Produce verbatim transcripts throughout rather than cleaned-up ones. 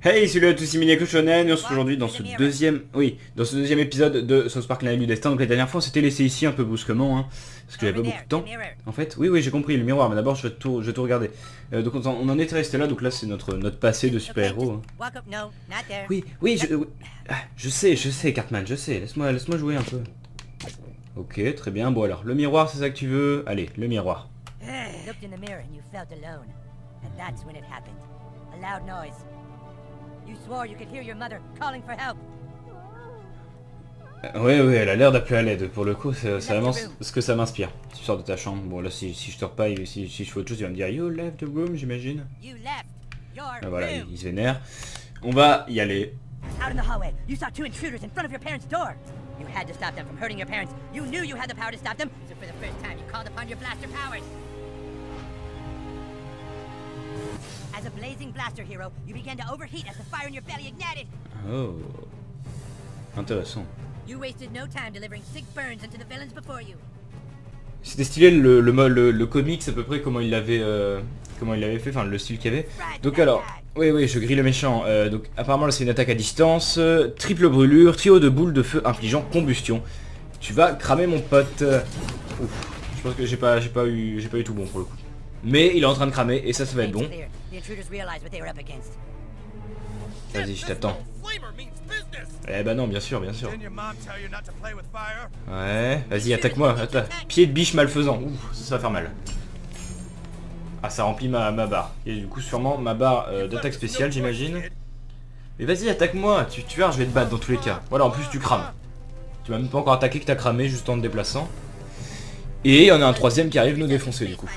Hey, salut à tous, c'est Mini Shonen, et on se retrouve aujourd'hui dans ce deuxième, oui, dans ce deuxième épisode de South Park l'année du destin. Donc la dernière fois on s'était laissé ici un peu brusquement, hein, parce que j'avais pas beaucoup de temps. En fait, oui, oui, j'ai compris le miroir, mais d'abord je vais tout, je vais tout regarder. Euh, donc on, on en était resté là, donc là c'est notre notre passé de super-héros. Hein. Oui, oui, je, oui. Ah, je sais, je sais, Cartman, je sais. Laisse-moi, laisse-moi jouer un peu. Ok, très bien. Bon alors, le miroir, c'est ça que tu veux? Allez, le miroir. You swore you could hear your mother calling for help. Euh, ouais, ouais, elle a l'air d'appeler à l'aide. Pour le coup, c'est vraiment ce que ça m'inspire. Tu sors de ta chambre. Bon, là, si, si je sors pas, si, si je fais autre chose, il va me dire You left the room, j'imagine. Ah, voilà, il, il se vénère. On va y aller. Out in the hallway, you saw two intruders in front of your parents' door. You had to stop them from hurting your parents. You knew you had the power to stop them, so for the first time, you called upon your blaster powers. As a blazing blaster hero, you began to overheat as the fire in your belly ignited. Oh, intéressant. You wasted no time delivering sick burns into the villains before you. C'était stylé le le, le le comics à peu près comment il l'avait euh, comment il l'avait fait, enfin le style qu'il y avait. Donc alors, oui oui, je grille le méchant. Euh, donc apparemment là c'est une attaque à distance, euh, triple brûlure, trio de boules de feu infligeant combustion. Tu vas cramer mon pote. Ouf, je pense que j'ai pas j'ai pas eu j'ai pas eu tout bon pour le coup. Mais il est en train de cramer et ça ça va être bon. Vas-y, je t'attends. Eh bah non, bien sûr, bien sûr. Ouais, vas-y, attaque-moi. Attaque. Pied de biche malfaisant. Ouh, ça, ça va faire mal. Ah, ça remplit ma, ma barre. Et du coup, sûrement ma barre euh, d'attaque spéciale, j'imagine. Mais vas-y, attaque-moi. Tu, tu verras, je vais te battre dans tous les cas. Voilà, en plus, tu crames. Tu m'as même pas encore attaqué que t'as cramé juste en te déplaçant. Et il y en a un troisième qui arrive nous défoncer, du coup.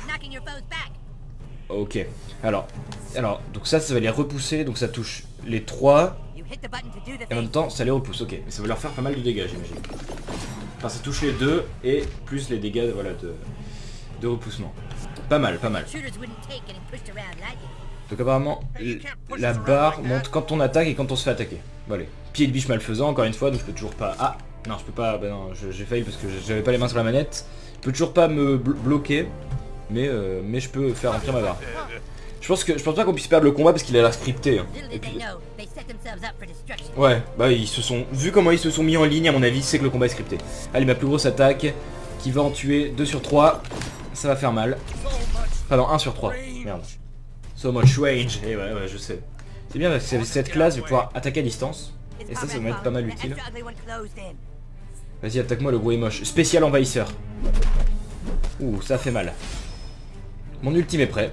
Ok. Alors, alors, donc ça, ça va les repousser. Donc ça touche les trois. Et en même temps, ça les repousse, ok. Mais ça va leur faire pas mal de dégâts, j'imagine. Enfin, ça touche les deux, et plus les dégâts voilà, de, de repoussement. Pas mal, pas mal. Donc apparemment, la barre monte quand on attaque et quand on se fait attaquer. Voilà. Pied de biche malfaisant, encore une fois, donc je peux toujours pas... Ah, non, je peux pas... Bah non, j'ai failli parce que j'avais pas les mains sur la manette. Je peux toujours pas me blo bloquer, mais, euh, mais je peux faire remplir ma barre. Je pense que je pense pas qu'on puisse perdre le combat parce qu'il a l'air scripté. Hein. Et puis... Ouais, bah ils se sont... Vu comment ils se sont mis en ligne, à mon avis, c'est que le combat est scripté. Allez, ma plus grosse attaque, qui va en tuer deux sur trois. Ça va faire mal. Pardon, un sur trois. Merde. So much range. Et ouais, ouais, je sais. C'est bien parce que cette classe, je vais pouvoir attaquer à distance. Et ça, ça va être pas mal utile. Vas-y, attaque-moi le gros et moche. Spécial envahisseur. Ouh, ça fait mal. Mon ultime est prêt.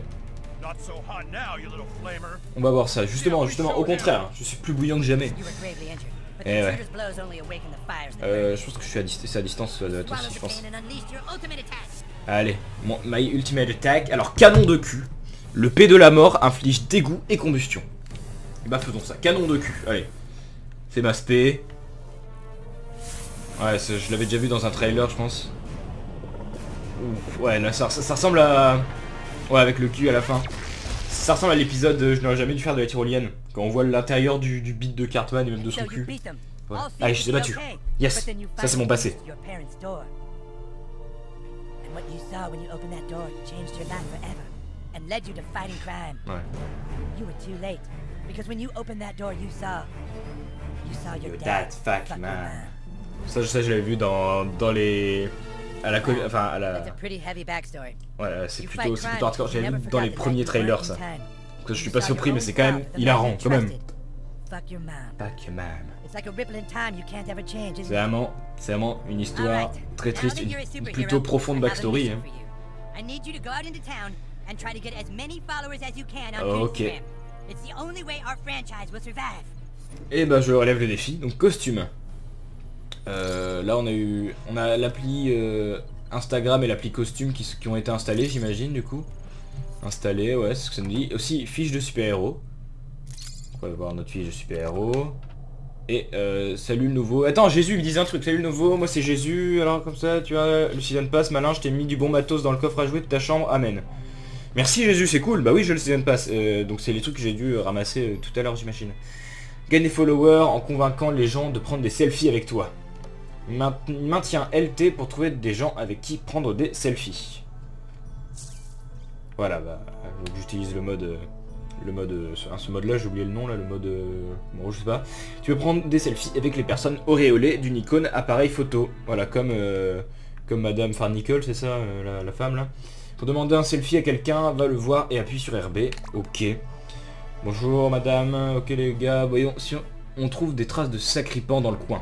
On va voir ça, justement, justement, au contraire, je suis plus bouillant que jamais. Eh ouais. Euh, je pense que je suis à, dist à distance, ça doit être aussi, je pense. Allez, mon, my ultimate attack. Alors, canon de cul. Le P de la mort inflige dégoût et combustion. Et bah faisons ça, canon de cul, allez. C'est ma spé. Ouais, je l'avais déjà vu dans un trailer, je pense. Ouf, ouais, là, ça, ça, ça ressemble à... Ouais, avec le cul à la fin. Ça ressemble à l'épisode Je n'aurais jamais dû faire de la tyrolienne. Quand on voit l'intérieur du, du bit de Cartman et même de son cul. Ouais. Allez, je t'ai battu. Yes, ça c'est mon passé. Ouais. That fuck man. Ça, ça je l'avais vu dans, dans les... À la, enfin à la... Ouais, c'est plutôt, c'est plutôt hardcore. J'avais vu dans les premiers trailers ça. Donc je suis pas surpris, mais c'est quand même hilarant quand même. Fuck your mom. C'est vraiment, c'est vraiment une histoire très triste, une, une plutôt profonde backstory. Hein. Ok. Et bah je relève le défi. Donc costume. Euh, là on a eu, on a l'appli euh, Instagram et l'appli costume qui, qui ont été installés, j'imagine, du coup. Installé, ouais, c'est ce que ça me dit. Aussi fiche de super-héros. On va voir notre fiche de super-héros. Et euh, salut le nouveau. Attends, Jésus il me disait un truc, salut le nouveau, moi c'est Jésus. Alors comme ça, tu vois, le season pass, malin, je t'ai mis du bon matos dans le coffre à jouer de ta chambre, amen. Merci Jésus, c'est cool. Bah oui, je le season pass. Euh, donc c'est les trucs que j'ai dû ramasser euh, tout à l'heure, j'imagine. Gagne des followers en convainquant les gens de prendre des selfies avec toi. Maintiens L T pour trouver des gens avec qui prendre des selfies. Voilà, bah, j'utilise le mode euh, le mode, euh, ce, hein, ce mode là, j'ai oublié le nom là, le mode, euh, bon je sais pas. Tu peux prendre des selfies avec les personnes auréolées d'une icône appareil photo. Voilà, comme, euh, comme Madame Farnicole, c'est ça, euh, la, la femme là. Pour demander un selfie à quelqu'un, va le voir et appuie sur R B. Ok. Bonjour madame, ok les gars, voyons si on, on trouve des traces de sacripant dans le coin.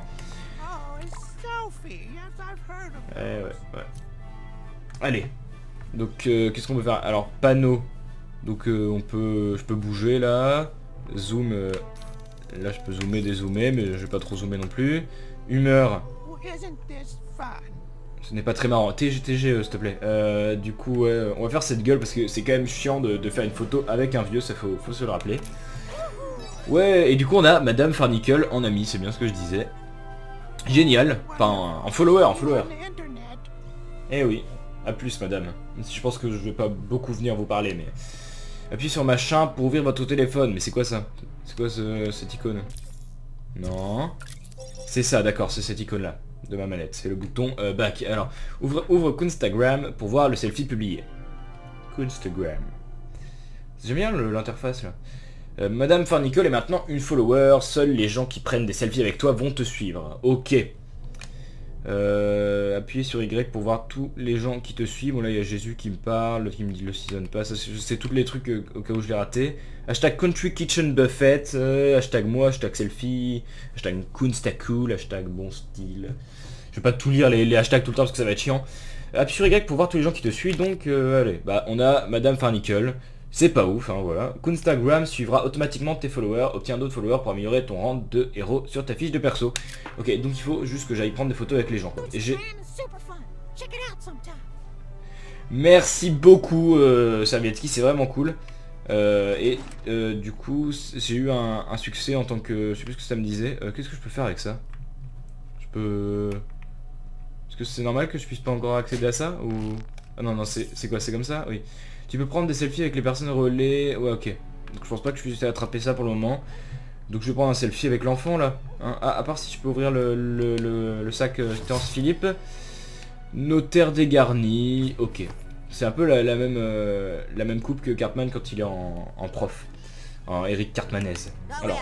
Eh ouais, ouais. Allez. Donc euh, qu'est-ce qu'on peut faire? Alors panneau. Donc euh, on peut, je peux bouger là. Zoom. Euh, là je peux zoomer, dézoomer, mais je vais pas trop zoomer non plus. Humeur. Ce n'est pas très marrant. T G T G euh, s'il te plaît. Euh, du coup ouais, on va faire cette gueule parce que c'est quand même chiant de, de faire une photo avec un vieux, ça faut, faut se le rappeler. Ouais, et du coup on a Madame Farnicole en ami, c'est bien ce que je disais. Génial. Enfin, en follower, en follower. Eh oui. A plus madame. Je pense que je vais pas beaucoup venir vous parler, mais... Appuyez sur machin pour ouvrir votre téléphone. Mais c'est quoi ça? C'est quoi ce, cette icône? Non. C'est ça, d'accord, c'est cette icône là de ma manette. C'est le bouton euh, back. Alors, ouvre, ouvre Kunstagram pour voir le selfie publié. Kunstagram. J'aime bien l'interface là. Euh, Madame Farnicole est maintenant une follower. Seuls les gens qui prennent des selfies avec toi vont te suivre. Ok. Euh, appuyez sur Y pour voir tous les gens qui te suivent. Bon là il y a Jésus qui me parle, qui me dit le season pass, c'est tous les trucs euh, au cas où je l'ai raté. Hashtag Country Kitchen Buffet, euh, hashtag moi, hashtag selfie, hashtag Kunstacool, hashtag bon style. Je vais pas tout lire les, les hashtags tout le temps parce que ça va être chiant. Appuie sur Y pour voir tous les gens qui te suivent. Donc euh, allez, bah on a Madame Farnicole. C'est pas ouf, hein, voilà. Kunstagram suivra automatiquement tes followers, obtiens d'autres followers pour améliorer ton rang de héros sur ta fiche de perso. Ok, donc il faut juste que j'aille prendre des photos avec les gens. Et j'ai... Merci beaucoup, euh, Servietsky, c'est vraiment cool. Euh, et euh, du coup, j'ai eu un, un succès en tant que... Je sais plus ce que ça me disait. Euh, Qu'est-ce que je peux faire avec ça? Je peux... Est-ce que c'est normal que je puisse pas encore accéder à ça? Ou... Ah non, non, c'est quoi? C'est comme ça? Oui. Tu peux prendre des selfies avec les personnes relais. Ouais, ok. Donc je pense pas que je puisse attraper ça pour le moment. Donc je vais prendre un selfie avec l'enfant là. Hein, à, à part si je peux ouvrir le, le, le, le sac euh, Terence Philippe. Notaire dégarni. Ok. C'est un peu la, la, même, euh, la même coupe que Cartman quand il est en, en prof. En Eric Cartmanez. Alors.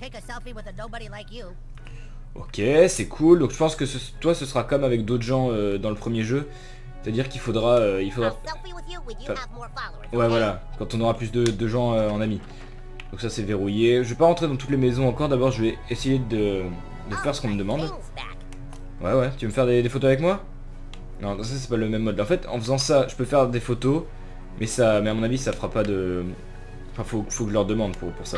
Ok, c'est cool. Donc je pense que ce, toi ce sera comme avec d'autres gens euh, dans le premier jeu. C'est-à-dire qu'il faudra... Euh, il faudra... Enfin, ouais voilà, quand on aura plus de, de gens euh, en amis. Donc ça c'est verrouillé. Je vais pas rentrer dans toutes les maisons encore, d'abord je vais essayer de, de faire ce qu'on me demande. Ouais ouais, tu veux me faire des, des photos avec moi? Non, ça c'est pas le même mode. En fait, en faisant ça, je peux faire des photos, mais ça, mais à mon avis ça fera pas de... Enfin faut, faut que je leur demande pour, pour ça.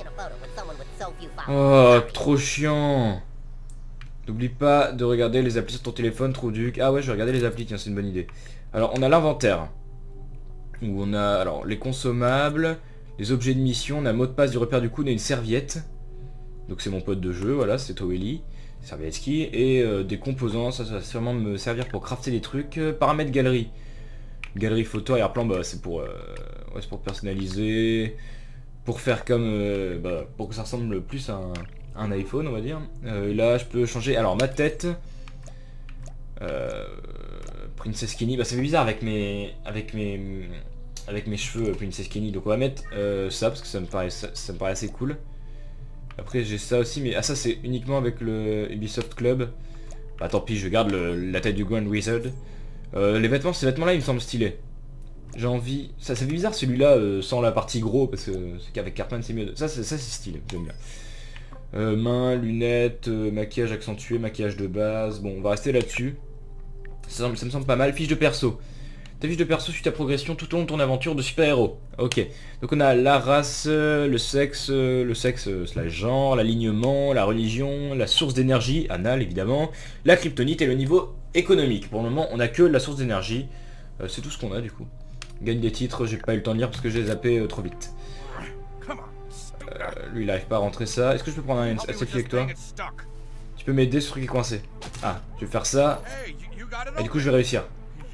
Oh, trop chiant. N'oublie pas de regarder les applis sur ton téléphone, trop duc. Ah ouais, je vais regarder les applis, tiens, c'est une bonne idée. Alors, on a l'inventaire. Où on a alors les consommables, les objets de mission, on a mot de passe du repère du coup, on a une serviette. Donc c'est mon pote de jeu, voilà, c'est Toeli, Servietsky. Et euh, des composants, ça, ça va sûrement me servir pour crafter des trucs. Euh, paramètres galerie. Galerie photo, arrière-plan, bah c'est pour, euh, ouais, pour personnaliser. Pour faire comme... Euh, bah, pour que ça ressemble plus à un... un iPhone on va dire. Euh, là je peux changer alors ma tête. Euh, Princess Kenny, bah ça fait bizarre avec mes avec mes avec mes cheveux Princess Kenny. Donc on va mettre euh, ça parce que ça me paraît ça, ça me paraît assez cool. Après j'ai ça aussi mais ah ça c'est uniquement avec le Ubisoft Club. Bah tant pis je garde le, la tête du Grand Wizard. Euh, les vêtements ces vêtements là ils me semblent stylés. J'ai envie... Ça, ça fait bizarre celui-là euh, sans la partie gros parce que qu'avec Cartman c'est mieux. Ça c'est ça, stylé, j'aime bien. Euh, mains, lunettes, euh, maquillage accentué, maquillage de base. Bon, on va rester là-dessus. Ça, ça me semble pas mal. Fiche de perso. Ta fiche de perso suit ta progression tout au long de ton aventure de super-héros. Ok. Donc on a la race, euh, le sexe, euh, le sexe euh, slash genre, l'alignement, la religion, la source d'énergie, anal évidemment, la kryptonite et le niveau économique. Pour le moment, on a que la source d'énergie. Euh, C'est tout ce qu'on a du coup. Gagne des titres, j'ai pas eu le temps de lire parce que j'ai zappé euh, trop vite. Euh, lui il arrive pas à rentrer ça. Est-ce que je peux prendre un, un selfie avec toi? Tu peux m'aider, ce truc est coincé. Ah, je vais faire ça. Et du coup je vais réussir.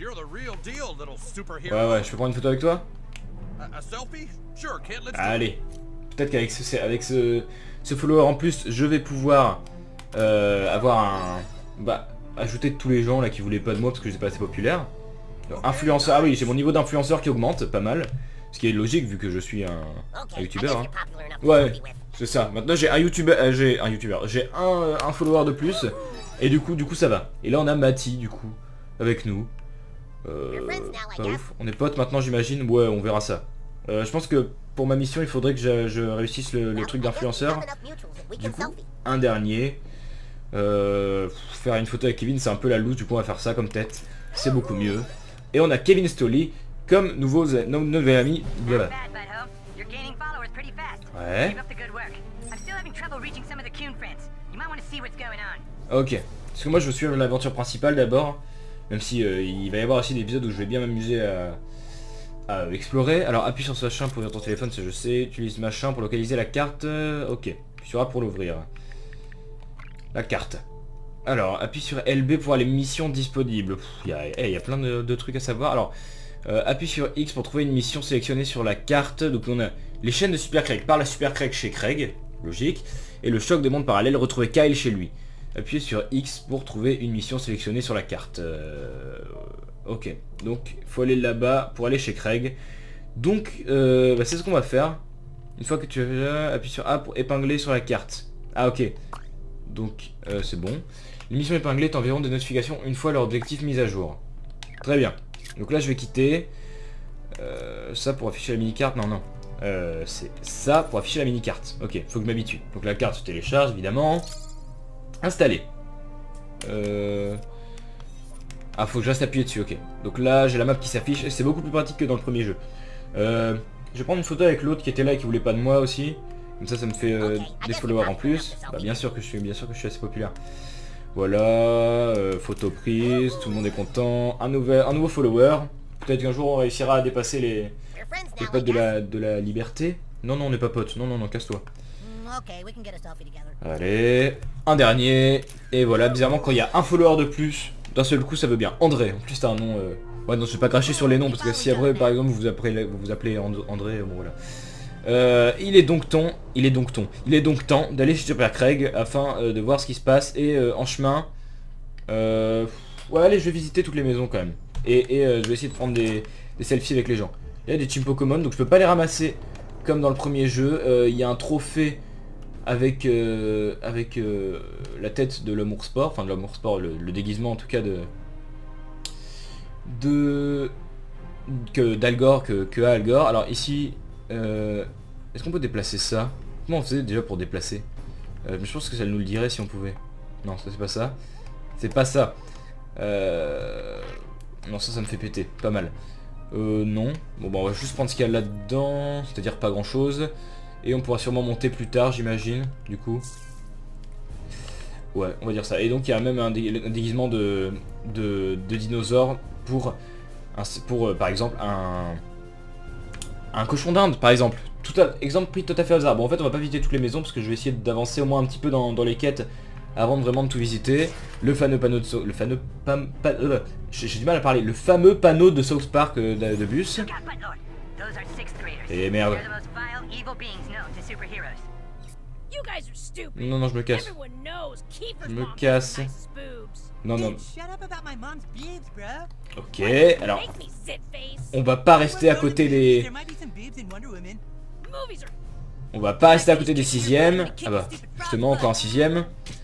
Ouais ouais, je peux prendre une photo avec toi? Allez. Peut-être qu'avec ce, avec ce, ce follower en plus, je vais pouvoir euh, avoir un... Bah, ajouter tous les gens là qui voulaient pas de moi parce que je suis pas assez populaire. Influenceur, ah oui, j'ai mon niveau d'influenceur qui augmente, pas mal. Ce qui est logique vu que je suis un, un Okay, I guess youtubeur. Hein. you're popular enough to Ouais, help me with. c'est ça. Maintenant j'ai un youtubeur, euh, j'ai un youtubeur, j'ai un, un follower de plus. Et du coup, du coup ça va. Et là on a Mati du coup, avec nous. Euh, pas ouf. On est potes maintenant j'imagine. Ouais, on verra ça. Euh, je pense que pour ma mission il faudrait que je, je réussisse le, le truc d'influenceur. Du coup, un dernier. Euh, faire une photo avec Kevin c'est un peu la loose, du coup on va faire ça comme tête. C'est beaucoup mieux. Et on a Kevin Stoley comme nouveau, no, nouvel ami. Voilà. Ouais. Ok. Parce que moi je veux suivre l'aventure principale d'abord. Même si euh, il va y avoir aussi des épisodes où je vais bien m'amuser à, à explorer. Alors appuie sur ce machin pour ouvrir ton téléphone, ça je sais. Utilise machin pour localiser la carte. Euh, ok. Appuie sur A pour l'ouvrir. La carte. Alors appuie sur L B pour voir les missions disponibles. Il y, hey, y a plein de, de trucs à savoir. Alors euh, appuie sur X pour trouver une mission sélectionnée sur la carte. Donc on a les chaînes de Super Craig par la Super Craig chez Craig. Logique. Et le choc des mondes parallèles, retrouver Kyle chez lui. Appuyez sur X pour trouver une mission sélectionnée sur la carte. Euh, ok, donc faut aller là-bas pour aller chez Craig. Donc euh, bah, c'est ce qu'on va faire. Une fois que tu as appuie sur A pour épingler sur la carte. Ah ok. Donc euh, c'est bon. L'émission épinglée est environ des notifications une fois leur objectif mis à jour. Très bien. Donc là je vais quitter. Euh, ça pour afficher la mini-carte. Non, non. Euh, c'est ça pour afficher la mini-carte. Ok, faut que je m'habitue. Donc la carte se télécharge évidemment. Installé. Euh... Ah, faut que je reste appuyé dessus, ok. Donc là, j'ai la map qui s'affiche, et c'est beaucoup plus pratique que dans le premier jeu. Euh... Je vais prendre une photo avec l'autre qui était là et qui voulait pas de moi aussi. Comme ça, ça me fait euh, des followers en plus. Bah, bien sûr que je suis, bien sûr que je suis assez populaire. Voilà, euh, photo prise, tout le monde est content. Un, nouvel, un nouveau follower. Peut-être qu'un jour on réussira à dépasser les, les potes de la, de la liberté. Non, non, on n'est pas potes. Non, non, non, casse-toi. Allez, un dernier. Et voilà, bizarrement quand il y a un follower de plus, d'un seul coup ça veut bien. André, en plus t'as un nom... Euh... Ouais non, je vais pas cracher sur les noms, parce que si après par exemple vous vous appelez, vous vous appelez André, bon voilà. Euh, il est donc temps, il est donc temps, il est donc temps d'aller chez Super Craig afin euh, de voir ce qui se passe. Et euh, en chemin... Euh... Ouais allez, je vais visiter toutes les maisons quand même. Et, et euh, je vais essayer de prendre des, des selfies avec les gens. Il y a des Chimpo Common, donc je peux pas les ramasser comme dans le premier jeu. Euh, il y a un trophée avec euh, avec euh, la tête de l'amour sport, enfin de l'amour sport, le, le déguisement en tout cas de de que d'Algor, que, que a Algor. Alors ici, euh, est-ce qu'on peut déplacer ça? Comment on faisait déjà pour déplacer? euh, Je pense que ça nous le dirait si on pouvait. Non, ça c'est pas ça. C'est pas ça. Euh... Non, ça, ça me fait péter. Pas mal. Euh, non. Bon, bah on va juste prendre ce qu'il y a là-dedans, c'est-à-dire pas grand-chose. Et on pourra sûrement monter plus tard, j'imagine, du coup. Ouais, on va dire ça. Et donc il y a même un, dé un déguisement de, de, de dinosaure pour, un, pour euh, par exemple, un, un cochon d'Inde, par exemple. Tout à, exemple pris tout à fait au hasard. Bon, en fait, on va pas visiter toutes les maisons parce que je vais essayer d'avancer au moins un petit peu dans, dans les quêtes avant de vraiment de tout visiter. Le fameux panneau de... So le fameux... Pam, pa, euh, J'ai du mal à parler. Le fameux panneau de South Park euh, de, de bus. Et merde. Non, non, je me casse. Je me casse. Non, non. Ok, alors... On va pas rester à côté des... On va pas rester à côté des sixièmes. Ah bah, justement, encore un sixième.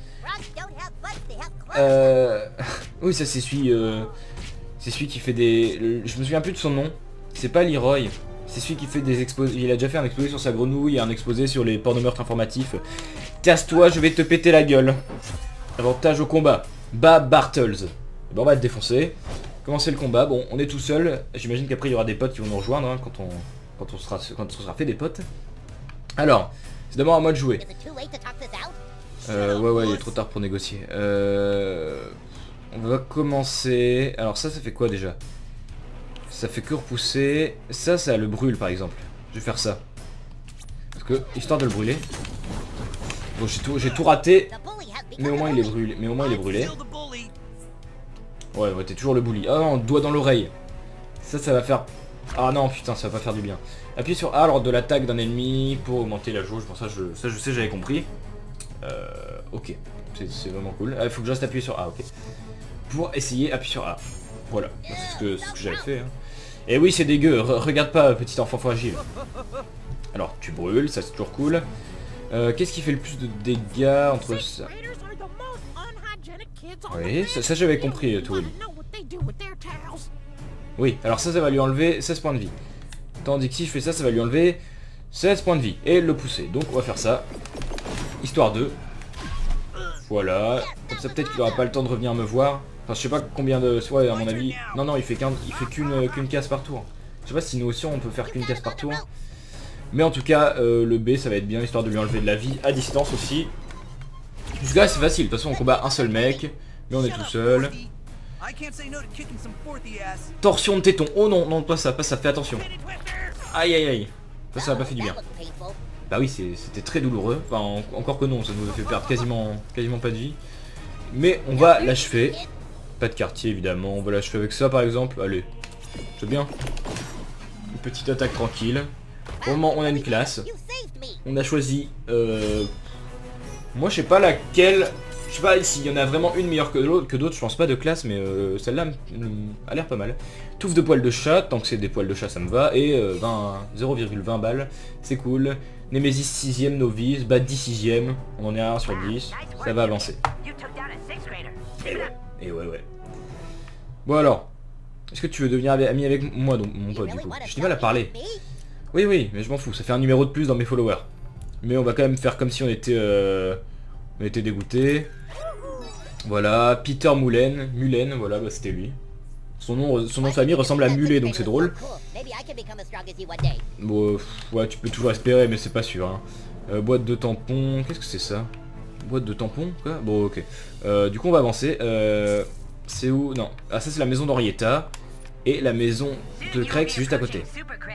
Euh... Oui, ça c'est celui... Euh... C'est celui qui fait des... Je me souviens plus de son nom. C'est pas Leroy. C'est celui qui fait des exposés. Il a déjà fait un exposé sur sa grenouille et un exposé sur les porno-meurtres informatifs. Casse-toi, je vais te péter la gueule. Avantage au combat. Bas Bartles. Bon, on va te défoncer. Commencer le combat. Bon, on est tout seul. J'imagine qu'après il y aura des potes qui vont nous rejoindre hein, quand on quand on sera quand on sera fait des potes. Alors, c'est d'abord à moi de jouer. Euh, ouais, ouais, il est trop tard pour négocier. Euh, on va commencer. Alors ça, ça fait quoi déjà? Ça fait que repousser. Ça, ça le brûle par exemple. Je vais faire ça. Parce que, histoire de le brûler. Bon, j'ai tout, j'ai tout raté. Mais au moins il est brûlé. Mais au moins il est brûlé. Ouais, ouais, t'es toujours le bully. Ah non, doigt dans l'oreille. Ça, ça va faire... Ah non, putain, ça va pas faire du bien. Appuyez sur A lors de l'attaque d'un ennemi pour augmenter la jauge. Bon, ça, je, ça, je sais, j'avais compris. Euh, ok. C'est vraiment cool. Ah, il faut que je reste appuyé sur A, ok. Pour essayer, appuyer sur A. Voilà, c'est ce que, ce que j'avais fait. Hein. Et oui, c'est dégueu, re regarde pas, petit enfant fragile. Alors, tu brûles, ça c'est toujours cool. Euh, Qu'est-ce qui fait le plus de dégâts entre ça? Oui, ça, ça j'avais compris, tout. Oui, alors ça, ça va lui enlever seize points de vie. Tandis que si je fais ça, ça va lui enlever seize points de vie. Et le pousser. Donc on va faire ça. Histoire de... Voilà. Comme ça, peut-être qu'il aura pas le temps de revenir me voir. Enfin, je sais pas combien de... Ouais, à mon avis... Non, non, il fait qu'un... il fait qu'une qu'une case par tour. Je sais pas si nous aussi, on peut faire qu'une case par tour. Mais en tout cas, euh, le B, ça va être bien, histoire de lui enlever de la vie à distance aussi. Jusque-là, c'est facile. De toute façon, on combat un seul mec. Mais on est tout seul. Torsion de téton. Oh non, non, pas ça, pas ça, fais attention. Aïe, aïe, aïe. Ça, ça m'a pas fait du bien. Bah oui, c'était très douloureux. Enfin, en, encore que non, ça nous a fait perdre quasiment, quasiment pas de vie. Mais on va l'achever. Pas de quartier, évidemment. On va l'achever avec ça, par exemple. Allez, c'est bien. Une petite attaque tranquille. Pour le moment, on a une classe. On a choisi... Euh... Moi, je sais pas laquelle... Je sais pas s'il y en a vraiment une meilleure que d'autres, je pense pas de classe, mais euh, celle-là a l'air pas mal. Touffe de poils de chat, tant que c'est des poils de chat ça me va, et euh, zéro virgule vingt balles, c'est cool. Nemesis sixième novice, Bad dix sixième, on en est à un sur dix, ça va avancer. Et ouais, et ouais, ouais. Bon alors, est-ce que tu veux devenir ami avec moi, donc, mon pote, du coup? J'ai du mal à parler. Oui, oui, mais je m'en fous, ça fait un numéro de plus dans mes followers. Mais on va quand même faire comme si on était... Euh, on était dégoûtés. Voilà, Peter Mullen, Mullen, voilà, bah, c'était lui. Son nom, son nom de famille ressemble à Mulet, donc c'est drôle. Bon, ouais, tu peux toujours espérer, mais c'est pas sûr. Hein. Euh, boîte de tampons, qu'est-ce que c'est ça? Boîte de tampons, quoi? Bon, ok. Euh, du coup, on va avancer. Euh, c'est où? Non. Ah, ça, c'est la maison d'Henrietta. Et la maison de Craig, c'est juste à côté.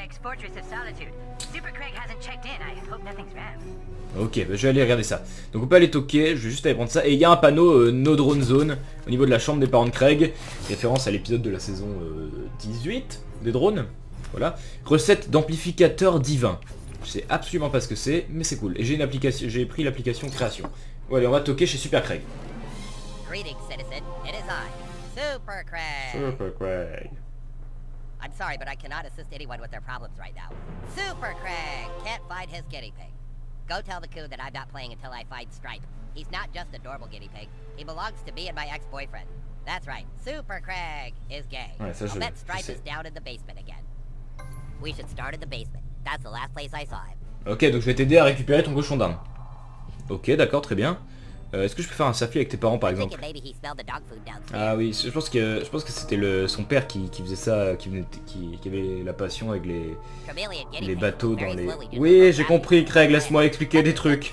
Ok, bah je vais aller regarder ça. Donc on peut aller toquer, je vais juste aller prendre ça. Et il y a un panneau euh, No Drone Zone au niveau de la chambre des parents de Craig. Référence à l'épisode de la saison euh, dix-huit des drones. Voilà. Recette d'amplificateur divin. Je sais absolument pas ce que c'est, mais c'est cool. Et j'ai une application, j'ai pris l'application création. Bon, allez, on va toquer chez Super Craig. Greetings, citizen. It is I, Super Craig. Super Craig. I'm sorry, but I cannot assist anyone with their problems right now. Super Craig can't find his guinea pig. Go tell the coon that I'm not playing until I find Stripe. He's not just a normal guinea pig. He belongs to me and my ex-boyfriend. That's right. Super Craig is gay. Ouais, ça, je, I'll bet Stripe is down in the basement again. We should start in the basement. That's the last place I saw him. Ok, donc je vais t'aider à récupérer ton cochon d'Inde. Ok, d'accord, très bien. Euh, Est-ce que je peux faire un selfie avec tes parents par exemple? Ah oui, je pense que je pense que c'était le son père qui, qui faisait ça, qui, venait, qui, qui avait la passion avec les les bateaux dans les... Oui, j'ai compris, Craig, laisse-moi expliquer des trucs.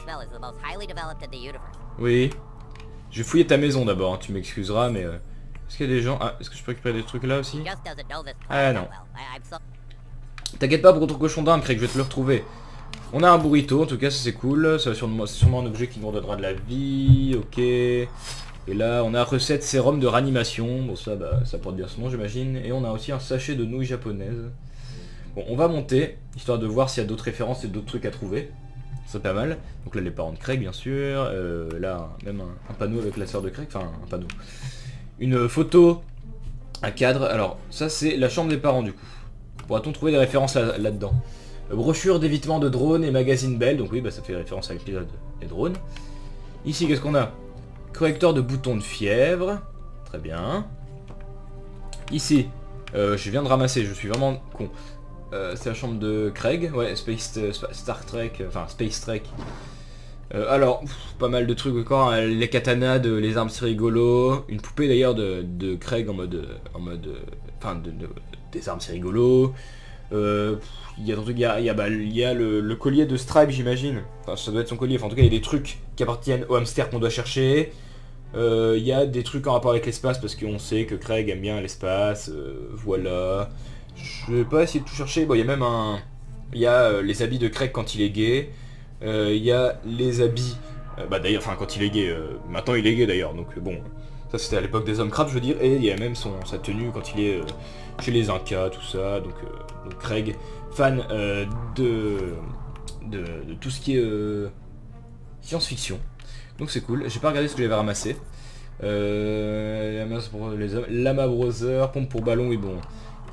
Oui. Je vais fouiller ta maison d'abord, hein, tu m'excuseras, mais... Euh, est-ce qu'il y a des gens... Ah, est-ce que je peux récupérer des trucs là aussi? Ah non. T'inquiète pas pour ton cochon d'Inde, Craig, je vais te le retrouver. On a un burrito, en tout cas ça c'est cool, c'est sûrement, sûrement un objet qui nous redonnera de la vie, ok. Et là on a recette sérum de ranimation, bon ça bah, ça porte bien son nom j'imagine. Et on a aussi un sachet de nouilles japonaises. Bon on va monter, histoire de voir s'il y a d'autres références et d'autres trucs à trouver. C'est pas mal. Donc là les parents de Craig bien sûr, euh, là même un, un panneau avec la sœur de Craig, enfin un panneau. Une photo, un cadre, alors ça c'est la chambre des parents du coup. Pourra-t-on trouver des références là- là-dedans? Brochure d'évitement de drones et magazine Bell, donc oui, bah, ça fait référence à l'épisode des drones. Ici, qu'est-ce qu'on a? Correcteur de boutons de fièvre, très bien. Ici, euh, je viens de ramasser, je suis vraiment con. Euh, c'est la chambre de Craig, ouais, Space, euh, Star Trek, euh, enfin Space Trek. Euh, alors, pff, pas mal de trucs encore, hein, les katanas, de, les armes c'est rigolo. Une poupée d'ailleurs de, de Craig en mode, en mode, enfin, de, de, des armes c'est rigolo. Euh, il y a, il y a, il y a, bah, il y a le, le collier de Stripe j'imagine. Enfin ça doit être son collier, enfin en tout cas il y a des trucs qui appartiennent au hamster qu'on doit chercher. Euh, il y a des trucs en rapport avec l'espace parce qu'on sait que Craig aime bien l'espace. Euh, voilà. Je vais pas essayer de tout chercher. Bon il y a même un... Il y a euh, les habits de Craig quand il est gay. Euh, il y a les habits... Euh, bah d'ailleurs, enfin quand il est gay. Euh, maintenant il est gay d'ailleurs donc euh, bon... Ça c'était à l'époque des hommes crabes je veux dire. Et il y a même son, sa tenue quand il est... Euh, chez les Incas, tout ça, donc, euh, donc Craig, fan euh, de, de, de tout ce qui est euh, science-fiction, donc c'est cool. J'ai pas regardé ce que j'avais ramassé. Euh, Lama pour les hommes, Lama Brother, pompe pour ballon, oui bon,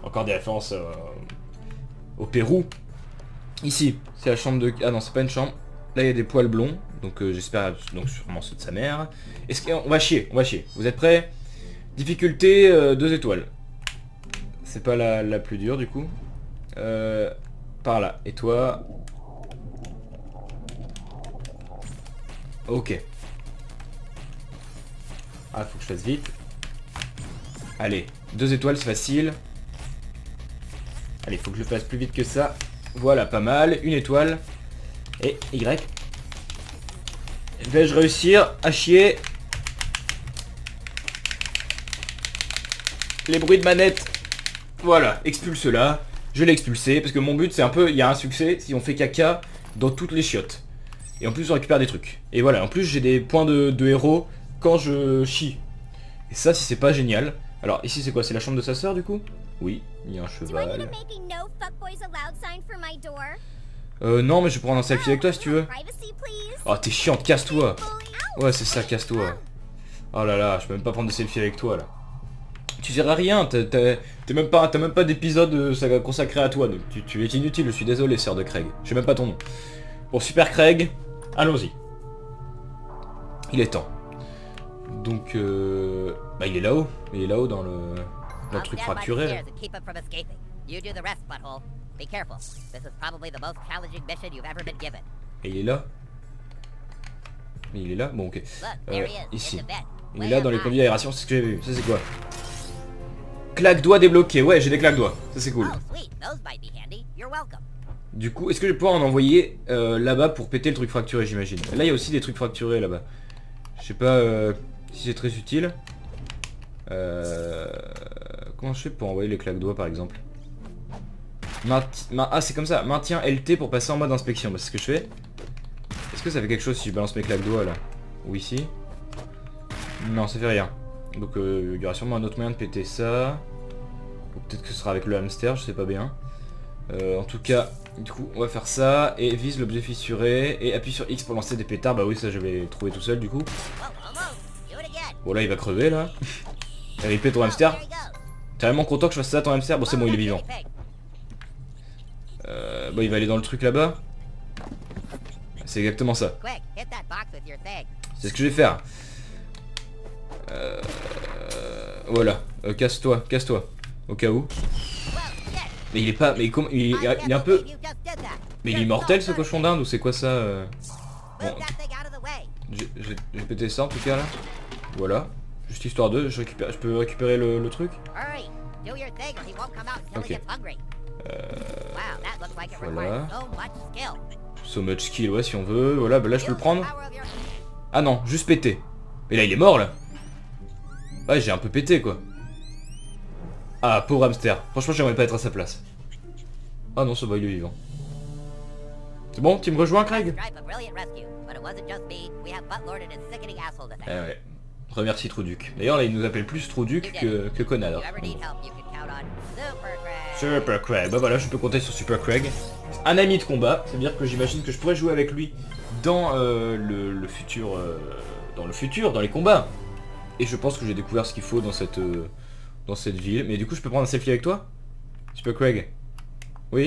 Encore des références euh, au Pérou. Ici, c'est la chambre de... Ah non, c'est pas une chambre. Là, il y a des poils blonds. Donc euh, j'espère, donc sûrement ceux de sa mère. Est-ce qu'on va chier, on va chier. Vous êtes prêts? Difficulté euh, deux étoiles. C'est pas la, la plus dure du coup. Euh, par là. Et toi? Ok. Ah, faut que je fasse vite. Allez, deux étoiles, c'est facile. Allez, faut que je le fasse plus vite que ça. Voilà, pas mal. Une étoile. Et Y. Vais-je réussir à chier? Les bruits de manette. Voilà, expulse-la. Je l'ai expulsé, parce que mon but c'est un peu... Il y a un succès si on fait caca dans toutes les chiottes. Et en plus on récupère des trucs. Et voilà, en plus j'ai des points de, de héros quand je chie. Et ça, si c'est pas génial... Alors ici c'est quoi? C'est la chambre de sa sœur du coup? Oui, il y a un cheval. Euh non, mais je vais prendre un selfie avec toi si tu veux. Oh, t'es chiante, casse-toi. Ouais, c'est ça, casse-toi. Oh là là, je peux même pas prendre de selfie avec toi là. Tu sers à rien, t'es même pas, t'as même pas d'épisode consacré à toi, donc tu, tu es inutile, je suis désolé, sœur de Craig. Je sais même pas ton nom. Bon, super Craig, allons-y. Il est temps. Donc, euh... bah il est là-haut, il est là-haut dans le... dans le truc fracturé là. Et il est là. Mais il est là? Bon, ok. Euh, ici. Il est là dans les conduits d'aération, c'est ce que j'ai vu. Ça c'est quoi? Claque-doigts débloqué. Ouais, j'ai des claques-doigts. Ça c'est cool. Du coup, est-ce que je vais pouvoir en envoyer euh, là-bas pour péter le truc fracturé, j'imagine? Là, il y a aussi des trucs fracturés là-bas. Je sais pas euh, si c'est très utile. Euh... Comment je fais pour envoyer les claques-doigts par exemple? Maint... Ah, c'est comme ça. Maintiens L T pour passer en mode inspection. Bah, c'est ce que je fais. Est-ce que ça fait quelque chose si je balance mes claques-doigts là? Ou ici? Non, ça fait rien. Donc euh, il y aura sûrement un autre moyen de péter ça. Ou peut-être que ce sera avec le hamster, je sais pas bien. Euh, en tout cas, du coup, on va faire ça. Et vise l'objet fissuré. Et appuie sur X pour lancer des pétards. Bah oui, ça je vais trouver tout seul du coup. Bon là, il va crever là. R I P ton hamster. T'es vraiment content que je fasse ça ton hamster? Bon, c'est bon, il est vivant. Euh, bah il va aller dans le truc là-bas. C'est exactement ça. C'est ce que je vais faire. Euh... Voilà. Euh, casse-toi, casse-toi. Au cas où. Mais il est pas... Mais comment... Il, il est un peu... Mais il est mortel ce cochon d'Inde ou c'est quoi ça euh... Bon. J'ai pété ça en tout cas là. Voilà. Juste histoire de... Je, récupère... je peux récupérer le, le truc. Ok. Euh... Voilà. So much skill, ouais, si on veut. Voilà, bah là je peux le prendre. Ah non, juste péter. Mais là il est mort là. Ouais, j'ai un peu pété quoi. Ah, pauvre hamster. Franchement, j'aimerais pas être à sa place. Ah non, ça va, il est vivant. C'est bon, tu me rejoins, Craig? Eh ouais. Remercie Trouduc. D'ailleurs, là, il nous appelle plus Trouduc que, que connard. Super Craig. Bah voilà, je peux compter sur Super Craig. Un ami de combat. C'est-à-dire que j'imagine que je pourrais jouer avec lui dans euh, le, le futur... Euh, dans le futur, dans les combats. Et je pense que j'ai découvert ce qu'il faut dans cette... Euh, dans cette ville. Mais du coup, je peux prendre un selfie avec toi? Super Craig? Oui?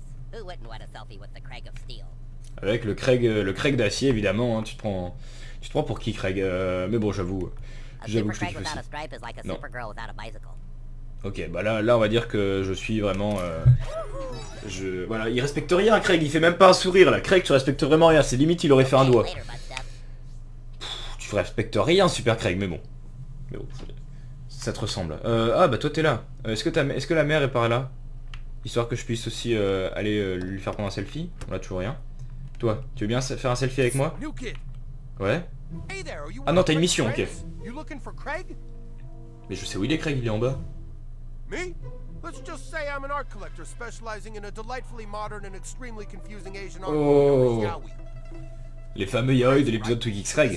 Avec le Craig, euh, le Craig d'acier, évidemment. Hein. Tu te prends... Tu te prends pour qui, Craig? euh, Mais bon, j'avoue... J'avoue que je te kiffe aussi. Non. Ok, bah là, là, on va dire que je suis vraiment... Euh, je... Voilà, il respecte rien, Craig. Il fait même pas un sourire, là. Craig, tu respectes vraiment rien. C'est limite, il aurait fait un doigt. Pff, tu respectes rien, Super Craig, mais bon. Mais bon, ça te ressemble. Euh, ah, bah toi, t'es là. Euh, Est-ce que, est que la mère est par là? Histoire que je puisse aussi euh, aller euh, lui faire prendre un selfie. On a toujours rien. Toi, tu veux bien faire un selfie avec moi? Ouais. Ah non, t'as une mission, ok. Mais je sais où il est, Craig, il est en bas. Oh. Les fameux yaoi de l'épisode Twig X Craig.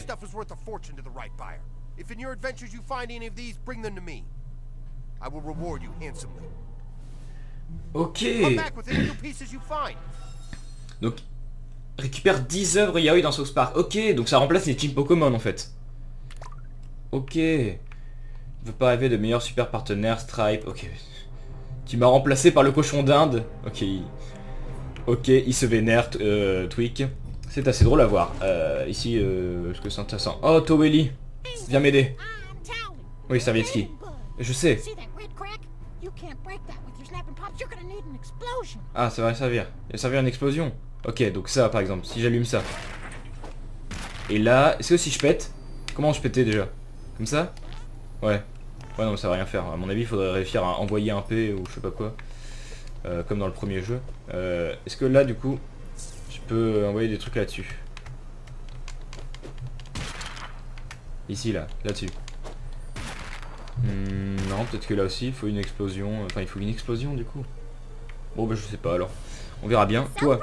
Ok. Donc, récupère dix œuvres yaoi dans South Park. Ok, donc ça remplace les teams Pokémon en fait. Ok. Ne veut pas rêver de meilleurs super partenaires, Stripe. Ok. Tu m'as remplacé par le cochon d'Inde. Ok. Ok, il se vénère, euh, Tweak. C'est assez drôle à voir. Euh, ici, euh, est-ce que c'est intéressant? Oh, Towelly, viens m'aider. Oui, Servietsky. Je sais. Ah, ça va servir. Il va servir à une explosion. Ok, donc ça, par exemple, si j'allume ça. Et là, est-ce que si je pète? Comment je pétais déjà? Comme ça? Ouais. Ouais, non, ça va rien faire. À mon avis, il faudrait réussir à envoyer un P ou je sais pas quoi. Euh, comme dans le premier jeu. Euh, est-ce que là, du coup, je peux envoyer des trucs là-dessus? Ici, là, là-dessus. Hmm, non, peut-être que là aussi, il faut une explosion. Enfin, il faut une explosion, du coup. Bon, bah, je sais pas, alors. On verra bien. Toi.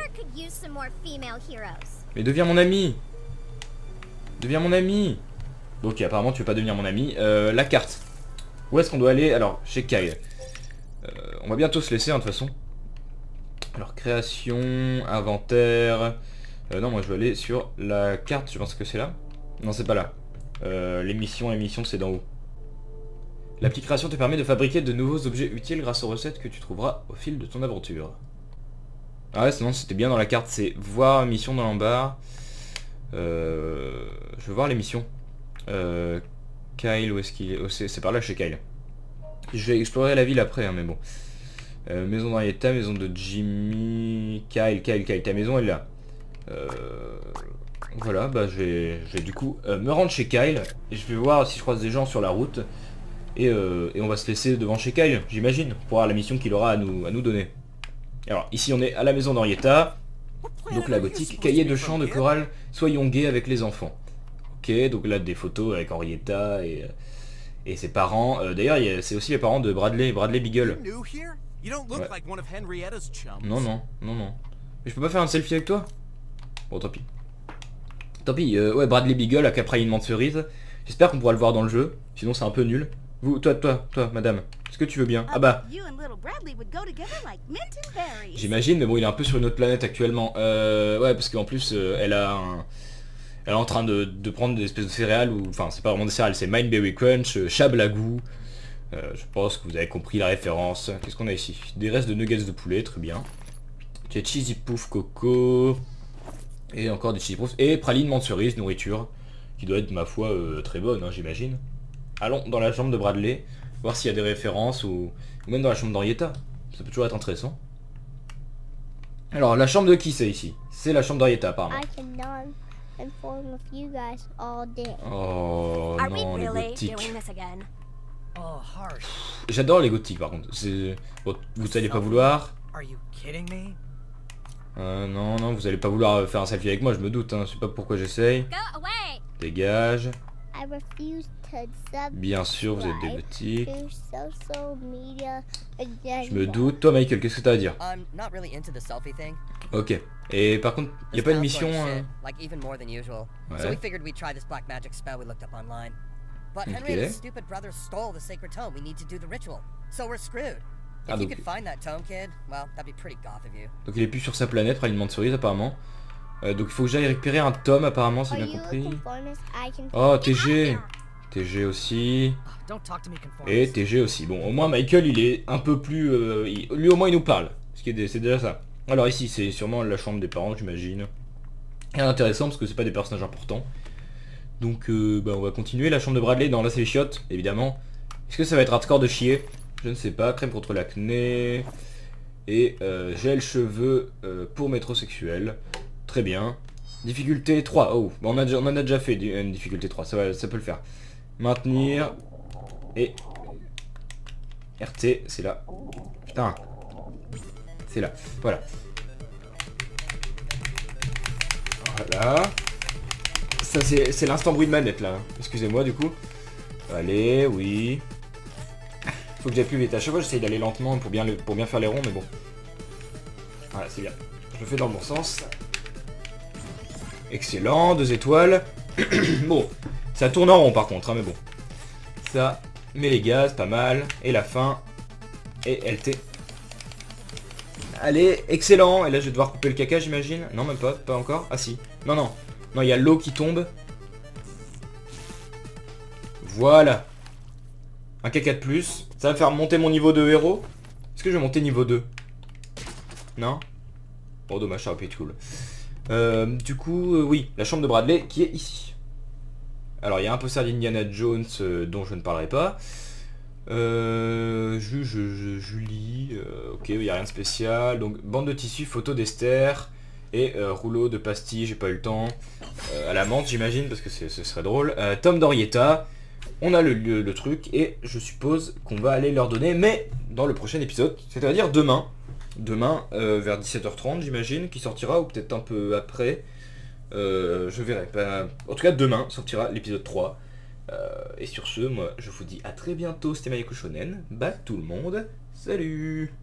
Mais deviens mon ami. Deviens mon ami. Ok, apparemment, tu veux pas devenir mon ami. Euh, la carte. Où est-ce qu'on doit aller? Alors, chez Kyle. Euh, on va bientôt se laisser, hein, de toute façon. Alors, création, inventaire... Euh, non, moi je veux aller sur la carte, je pense que c'est là. Non, c'est pas là. Euh, les missions, les missions, c'est d'en haut. L'appli création te permet de fabriquer de nouveaux objets utiles grâce aux recettes que tu trouveras au fil de ton aventure. Ah ouais, sinon c'était bien dans la carte, c'est voir mission dans l'embarre. Euh, je veux voir les missions. Euh, Kyle, où est-ce qu'il est, oh, c'est par là chez Kyle. Je vais explorer la ville après, hein, mais bon. Euh, maison d'Henrietta, maison de Jimmy... Kyle, Kyle, Kyle, ta maison elle est là. Euh, voilà, bah je vais, je vais du coup euh, me rendre chez Kyle. Et je vais voir si je croise des gens sur la route. Et, euh, et on va se laisser devant chez Kyle, j'imagine, pour voir la mission qu'il aura à nous, à nous donner. Alors ici on est à la maison d'Henrietta. Donc la gothique, cahier de chant de chorale, soyons gays avec les enfants. Ok, donc là des photos avec Henrietta et, et ses parents. Euh, D'ailleurs c'est aussi les parents de Bradley, Bradley Beagle. Ouais. Non, non, non, non. Mais je peux pas faire un selfie avec toi? Bon, tant pis. Tant pis, euh, ouais, Bradley Beagle a capraillement de cerise. J'espère qu'on pourra le voir dans le jeu, sinon c'est un peu nul. Vous, toi, toi, toi, madame, est-ce que tu veux bien? Ah bah. J'imagine, mais bon, il est un peu sur une autre planète actuellement. Euh, ouais, parce qu'en plus, euh, elle a un... Elle est en train de, de prendre des espèces de céréales, ou... Enfin, c'est pas vraiment des céréales, c'est Mindberry Crunch, euh, Chablagou. Euh, je pense que vous avez compris la référence. Qu'est-ce qu'on a ici? Des restes de nuggets de poulet, très bien. J'ai cheesy pouf coco. Et encore des cheesy pouf. Et praline menthe cerise, nourriture. Qui doit être, ma foi, euh, très bonne, hein, j'imagine. Allons dans la chambre de Bradley. Voir s'il y a des références ou... ou même dans la chambre d'Henrietta. Ça peut toujours être intéressant. Alors, la chambre de qui c'est ici? C'est la chambre d'Henrietta, apparemment. Oh non, les gothiques. J'adore les gothiques par contre. Bon, vous allez pas vouloir. Euh, non, non, vous allez pas vouloir faire un selfie avec moi, je me doute. Hein. Je sais pas pourquoi j'essaye. Dégage. Bien sûr, vous êtes des gothiques. Je me doute. Toi, Michael, qu'est-ce que t'as à dire? Ok. Et par contre, y a pas une mission. Euh... Ouais. But Henrietta's stupid brother stole the sacred tome we need to do the ritual. So we're screwed. Ah, If you donc... could find that tome, kid, well, that'd be pretty goth of you. Donc il est plus sur sa planète, praline cerise apparemment. Euh, donc il faut que j'aille récupérer un tome apparemment, c'est bien compris. Oh, T G. T G aussi. Et T G aussi. Bon, au moins Michael il est un peu plus... Euh, il... Lui au moins il nous parle. C'est déjà ça. Alors ici c'est sûrement la chambre des parents, j'imagine. Rien d'intéressant parce que c'est pas des personnages importants. Donc euh, bah, on va continuer. La chambre de Bradley, non là c'est les chiottes, évidemment. Est-ce que ça va être hardcore de chier? Je ne sais pas. Crème contre l'acné. Et euh, gel cheveux euh, pour métrosexuel. Très bien. Difficulté trois. Oh, bah, on, a, on en a déjà fait une difficulté trois, ça, va, ça peut le faire. Maintenir. Et... R T, c'est là. Putain. C'est là. Voilà. Voilà. Ça c'est l'instant bruit de manette là. Excusez-moi du coup. Allez, oui. Faut que j'aille plus vite. À chaque fois j'essaye d'aller lentement pour bien, le, pour bien faire les ronds, mais bon. Voilà, c'est bien. Je le fais dans le bon sens. Excellent, deux étoiles. Bon, ça tourne en rond par contre, hein, mais bon. Ça, met les gaz, pas mal. Et la fin. Et L T. Allez, excellent. Et là je vais devoir couper le caca, j'imagine. Non, même pas, pas encore. Ah si. Non, non. Non, il y a l'eau qui tombe. Voilà. Un caca de plus. Ça va faire monter mon niveau de héros. Est-ce que je vais monter niveau deux? Non? Bon, dommage, ça aurait pu être cool. Euh, du coup, euh, oui, la chambre de Bradley qui est ici. Alors, il y a un poster d'Indiana Jones euh, dont je ne parlerai pas. Euh, je, je, je, Julie, euh, ok, il n'y a rien de spécial. Donc, bande de tissu, photo d'Esther et euh, rouleau de pastilles, j'ai pas eu le temps. Euh, à la menthe, j'imagine, parce que ce serait drôle. Euh, Tom d'Orietta, on a le, le, le truc et je suppose qu'on va aller leur donner, mais dans le prochain épisode, c'est-à-dire demain. Demain, euh, vers dix-sept heures trente, j'imagine, qui sortira, ou peut-être un peu après. Euh, je verrai. Ben, en tout cas, demain sortira l'épisode trois. Euh, et sur ce, moi, je vous dis à très bientôt. C'était Mayako Shonen. Bah, tout le monde, salut!